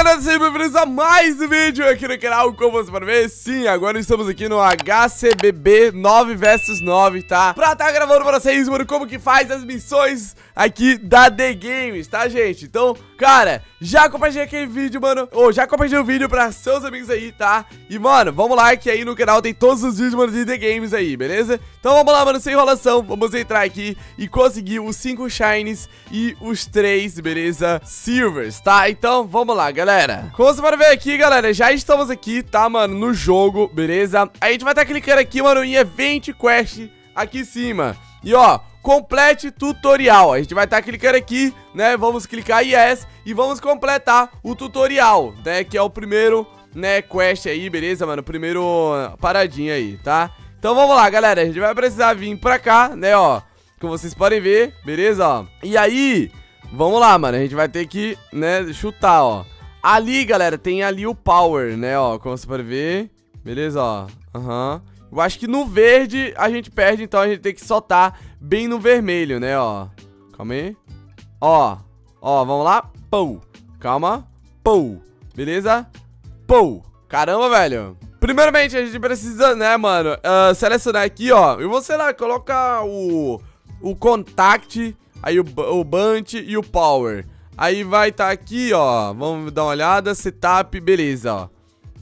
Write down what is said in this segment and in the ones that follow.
galera, sejam bem-vindos a mais um vídeo aqui no canal. Como você pode ver, sim, agora estamos aqui no HCBB 9 vs 9, tá? Pra tá gravando pra vocês, mano, como que faz as missões aqui da The Games, tá, gente? Então, cara, já compartilhei aquele vídeo, mano, já compartilhei o vídeo pra seus amigos aí, tá? E, mano, vamos lá que aí no canal tem todos os vídeos, mano, de The Games aí, beleza? Então vamos lá, mano, sem enrolação, vamos entrar aqui e conseguir os 5 Shines e os 3, beleza? Silvers, tá? Então, vamos lá, galera. Como você pode ver aqui, galera, já estamos aqui, tá, mano, no jogo, beleza? A gente vai estar clicando aqui, mano, em Event Quest aqui em cima. E, ó, complete tutorial. A gente vai estar clicando aqui, né? Vamos clicar yes e vamos completar o tutorial, né? Que é o primeiro, né, quest aí, beleza, mano? Primeiro paradinha aí, tá? Então vamos lá, galera. A gente vai precisar vir pra cá, né, ó. Como vocês podem ver, beleza, ó. E aí, vamos lá, mano. A gente vai ter que, né, chutar, ó. Ali, galera, tem ali o power, né, ó. Como você pode ver, beleza, ó. Eu acho que no verde a gente perde, então a gente tem que soltar bem no vermelho, né, ó. Calma aí. Ó, vamos lá. Pou. Calma. Pou. Beleza? Pou. Caramba, velho. Primeiramente, a gente precisa, né, mano, selecionar aqui, ó. Eu vou, sei lá, colocar o contact, aí o bunch e o power. Aí vai estar aqui, ó. Vamos dar uma olhada. Setup, beleza, ó.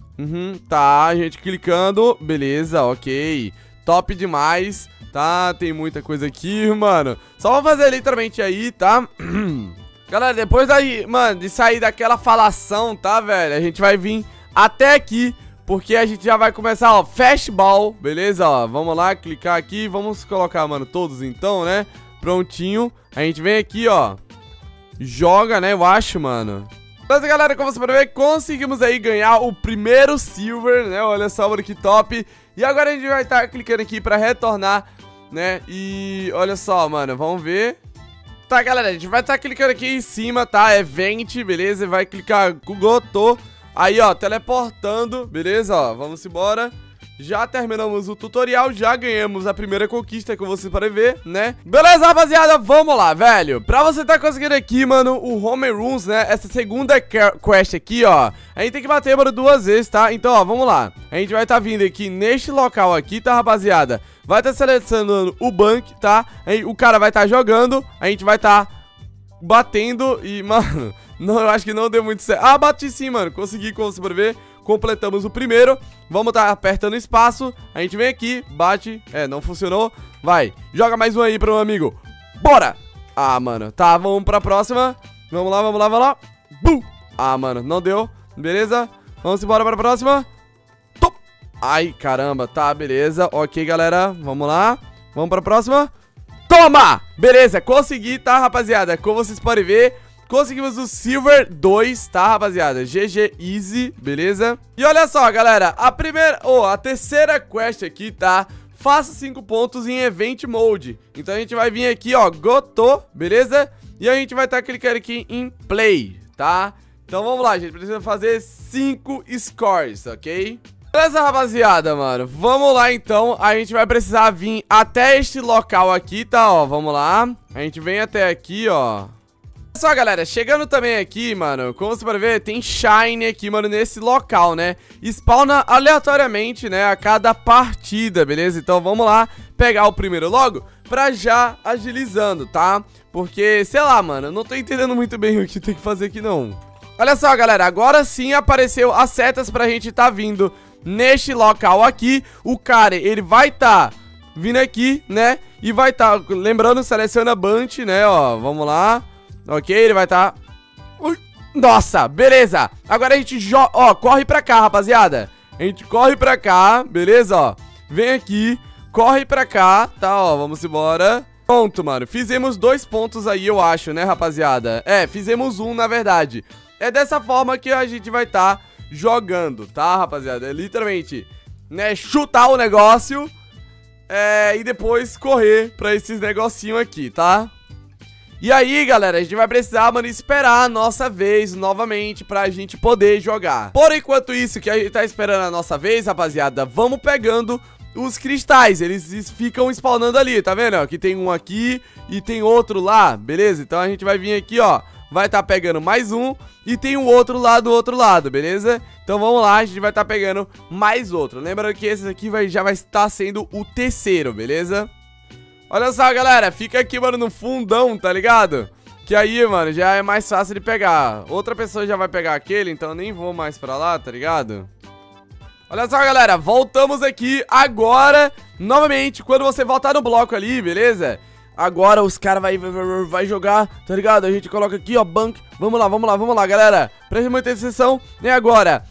Tá, a gente clicando. Beleza, ok. Top demais, tá? Tem muita coisa aqui, mano. Só vamos fazer literalmente aí, tá? Galera, depois daí, mano, de sair daquela falação, tá, velho? A gente vai vir até aqui, porque a gente já vai começar, ó, Fastball, beleza? Ó, vamos lá, clicar aqui. Vamos colocar, mano, todos então, né? Prontinho. A gente vem aqui, ó. Joga, né? Eu acho, mano. Mas, galera, como você pode ver, conseguimos aí ganhar o primeiro Silver, né? Olha só, mano, que top. E agora a gente vai estar clicando aqui pra retornar, né? E olha só, mano, vamos ver. Tá, galera, a gente vai estar clicando aqui em cima, tá? Event, beleza? E vai clicar Goto. Aí, ó, teleportando, beleza? Ó, vamos embora. Já terminamos o tutorial, já ganhamos a primeira conquista, como vocês podem ver, né? Beleza, rapaziada, vamos lá, velho. Pra você tá conseguindo aqui, mano, o Home Rooms, né? Essa segunda quest aqui, ó, a gente tem que bater, mano, 2 vezes, tá? Então, ó, vamos lá. A gente vai tá vindo aqui neste local aqui, tá, rapaziada? Vai tá selecionando o bank, tá? Aí o cara vai tá jogando, a gente vai tá batendo e, mano, não, eu acho que não deu muito certo. Ah, bati sim, mano, consegui, como você pode ver. Completamos o primeiro. Vamos tá apertando espaço. A gente vem aqui, bate. Não funcionou. Vai, joga mais um aí pro meu amigo. Bora! Ah, mano, tá, vamos pra próxima. Vamos lá, vamos lá, vamos lá. Bum! Ah, mano, não deu. Beleza, vamos embora pra próxima. Top! Ai, caramba, tá, beleza. Ok, galera, vamos lá. Vamos pra próxima. Toma! Beleza, consegui, tá, rapaziada? Como vocês podem ver, conseguimos o Silver 2, tá, rapaziada? GG Easy, beleza? E olha só, galera, a terceira quest aqui, tá? Faça 5 pontos em Event Mode. Então a gente vai vir aqui, ó, Goto, beleza? E a gente vai estar clicando aqui em Play, tá? Então vamos lá, gente, precisa fazer 5 scores, ok? Beleza, rapaziada, mano, vamos lá então. A gente vai precisar vir até este local aqui, tá, ó, vamos lá. A gente vem até aqui, ó. Olha só, galera, chegando também aqui, mano, como você pode ver, tem Shine aqui, mano, nesse local, né? Spawna aleatoriamente, né, a cada partida, beleza? Então vamos lá pegar o primeiro logo pra já agilizando, tá? Porque, sei lá, mano, eu não tô entendendo muito bem o que tem que fazer aqui, não. Olha só, galera, agora sim apareceu as setas pra gente tá vindo neste local aqui. O cara, ele vai tá vindo aqui, né? E vai tá, lembrando, seleciona Bunch, né, ó, vamos lá. Ok, ele vai tá... Nossa, beleza. Agora a gente ó, corre pra cá, rapaziada. A gente corre pra cá, beleza, ó. Vem aqui, corre pra cá, tá, ó, vamos embora. Pronto, mano, fizemos 2 pontos aí, eu acho, né, rapaziada? Fizemos 1, na verdade. É dessa forma que a gente vai tá jogando, tá, rapaziada? É literalmente, né, chutar o negócio e depois correr pra esses negocinhos aqui, tá? E aí, galera, a gente vai precisar, mano, esperar a nossa vez novamente pra gente poder jogar. Por enquanto isso que a gente tá esperando a nossa vez, rapaziada, vamos pegando os cristais. Eles ficam spawnando ali, tá vendo? Aqui tem um aqui e tem outro lá, beleza? Então a gente vai vir aqui, ó, vai estar pegando mais um. E tem o outro lá do outro lado, beleza? Então vamos lá, a gente vai estar pegando mais outro. Lembrando que esse aqui já vai estar sendo o terceiro, beleza? Olha só, galera, fica aqui, mano, no fundão, tá ligado? Que aí, mano, já é mais fácil de pegar. Outra pessoa já vai pegar aquele, então eu nem vou mais pra lá, tá ligado? Olha só, galera, voltamos aqui agora, novamente, quando você voltar no bloco ali, beleza? Agora os caras vai jogar, tá ligado? A gente coloca aqui, ó, bank. Vamos lá, galera. Preste muita atenção. É agora.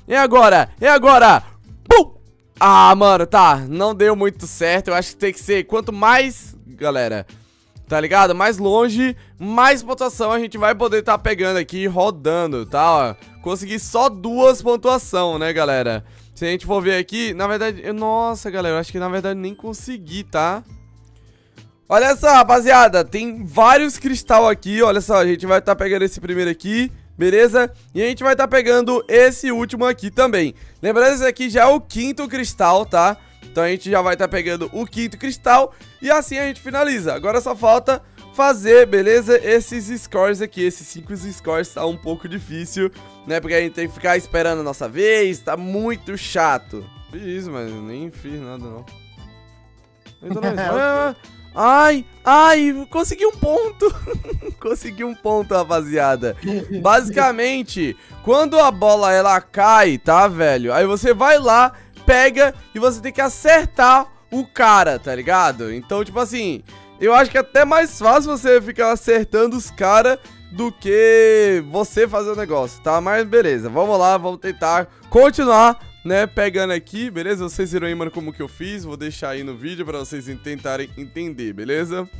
Pum! Ah, mano, tá. Não deu muito certo. Eu acho que tem que ser quanto mais, galera, tá ligado? Mais longe, mais pontuação a gente vai poder tá pegando aqui, rodando, tá? Ó, consegui só 2 pontuação, né, galera? Se a gente for ver aqui, na verdade... Nossa, galera, eu acho que na verdade nem consegui, tá? Olha só, rapaziada, tem vários cristal aqui, olha só, a gente vai estar pegando esse primeiro aqui, beleza? E a gente vai estar pegando esse último aqui também. Lembrando, esse aqui já é o 5º cristal, tá? Então a gente já vai estar pegando o 5º cristal e assim a gente finaliza. Agora só falta fazer, beleza? Esses scores aqui, esses 5 scores tá um pouco difícil, né? Porque a gente tem que ficar esperando a nossa vez, tá muito chato. Fiz isso, mas nem fiz nada, não. Então não é Ai, consegui um ponto. Consegui um ponto, rapaziada. Basicamente, quando a bola ela cai, tá, velho? Aí você vai lá, pega e você tem que acertar o cara, tá ligado? Então, tipo assim, eu acho que é até mais fácil você ficar acertando os caras do que você fazer o negócio, tá? Mas beleza, vamos lá, vamos tentar continuar, né, pegando aqui, beleza? Vocês viram aí, mano, como que eu fiz. Vou deixar aí no vídeo pra vocês tentarem entender, beleza?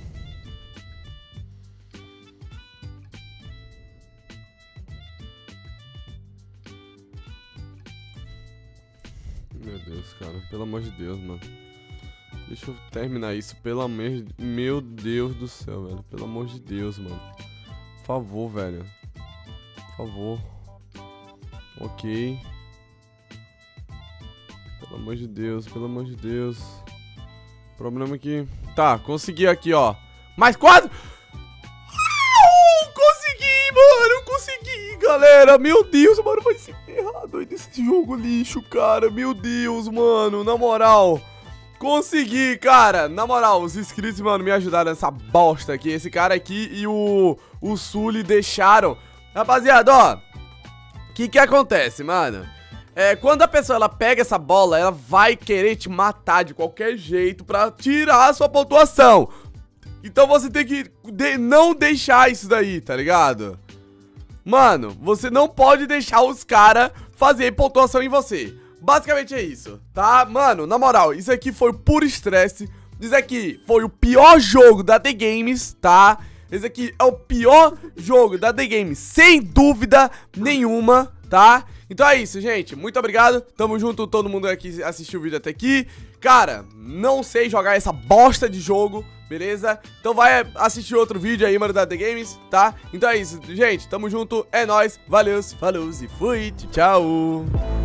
Meu Deus, cara, pelo amor de Deus, mano. Deixa eu terminar isso, pelo amor de... Meu Deus do céu, velho. Pelo amor de Deus, mano. Por favor, velho. Por favor. Ok. Pelo amor de Deus, pelo amor de Deus. O problema é que... Tá, consegui aqui, ó. Mais 4! Consegui, mano! Consegui, galera! Meu Deus, mano, vai se ferrar doido esse jogo lixo, cara. Meu Deus, mano, na moral. Consegui, cara. Na moral, os inscritos, mano, me ajudaram nessa bosta aqui. Esse cara aqui e o Sully deixaram. Rapaziada, ó. O que acontece, mano? Quando a pessoa ela pega essa bola, ela vai querer te matar de qualquer jeito pra tirar a sua pontuação. Então você tem que não deixar isso daí, tá ligado? Mano, você não pode deixar os caras fazer pontuação em você. Basicamente é isso, tá? Mano, na moral, isso aqui foi puro estresse. Isso aqui foi o pior jogo da The Games, tá? Esse aqui é o pior jogo da The Games, sem dúvida nenhuma, tá? Então é isso, gente. Muito obrigado. Tamo junto, todo mundo aqui assistiu o vídeo até aqui. Cara, não sei jogar essa bosta de jogo, beleza? Então vai assistir outro vídeo aí, mano, da The Games, tá? Então é isso, gente. Tamo junto, é nóis. Valeu, falou e fui. Tchau.